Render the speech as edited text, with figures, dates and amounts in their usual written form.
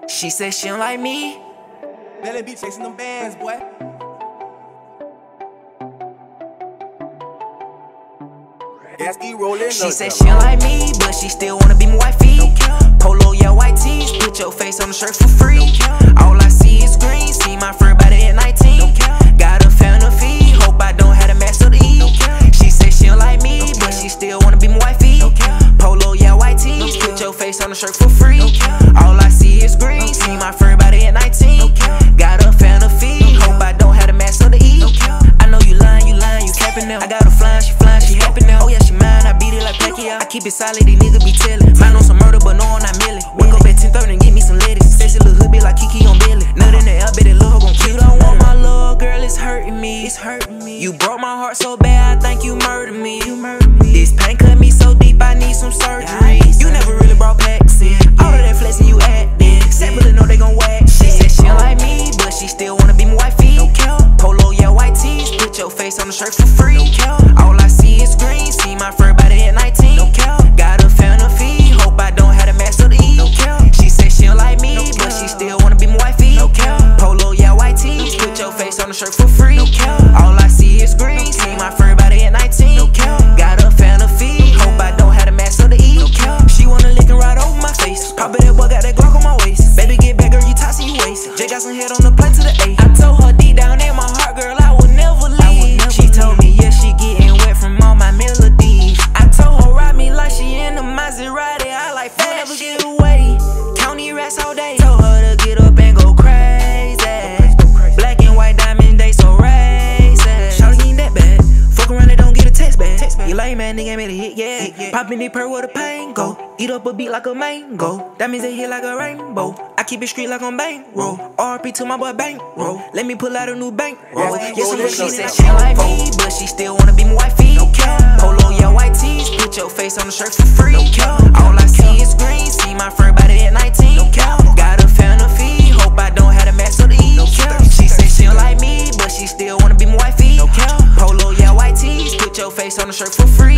She said she don't like me. Belly be chasing them bands, boy. Gasky rolling. She said she don't like me, but she still wanna be my wifey. Polo, yeah, white tees, put your face on the shirt for free. All I see is green, see my friend by the at 19. Got a fantasy, hope I don't have to match to the E. She said she don't like me, but she still wanna be my wifey. Polo, yeah, white tees, put your face on the shirt for free. All I see is green, see my friend by the at 19. Got a fantasy, hope I don't have to match to the E. I know you lying, you capping now. I got her flying, she happy now. Oh yeah, she mine, I beat it like Pacquiao. I keep it solid, these niggas be tellin'. Mine on some murder, but no, I'm not millin'. Wake up at 10:30 and get me some lettuce. Sexy little hood, be like Kiki on Billy. Nut in the air, bet that little hoe gon' kill. You don't want my love, girl, it's hurting me. You broke my heart so bad, I think you murdered me. This pain cut me so deep, I need some surgery. You never really brought packs in. All of that flexing you actin'. Separate know they gon' whack. She said she don't like me, but she still wanna be my wifey. Polo, yeah, white tees, put your face on the shirt for free. All I see is green, see my fur by the at 19. Got a fantasy, hope I don't have to match to the E. She said she don't like me, but she still wanna be my wifey. Polo, yeah, white tees, put your face on the shirt for free. All I see is green, see my fur by the at 19. Got a fantasy, hope I don't have to match to the E. She wanna lick and ride over my face. Pop it, that boy got that Glock on my waist. Baby, get back, girl, you tossing, you waste. Jay got some head on the plate to the A. I told her deep down in my heart, girl, I would never leave. She told me, yeah, she getting wet from all my melodies. I told her, ride me like she in the Maserati. I like fun, never get away. County rats all day. Told her to get up and go crazy. Black and white diamond, they so racist. Shawty ain't that bad. Fuck around and don't get a text back. You lame man, nigga made a hit, yeah. Poppin' the pearl where the pain go. Eat up a beat like a mango. That means they hit like a rainbow. I keep it street like I'm bankroll. RP to my boy bankroll. Let me pull out a new bankroll. Yes, she said she don't like me, but she still wanna be my wifey. Polo, yeah, white tees, put your face on the shirt for free. All I see is green, see my fur by the at 19. Got a fantasy, hope I don't have to match to the E. She said she don't like me, but she still wanna be my wifey. Polo, yeah, white tees, put your face on the shirt for free.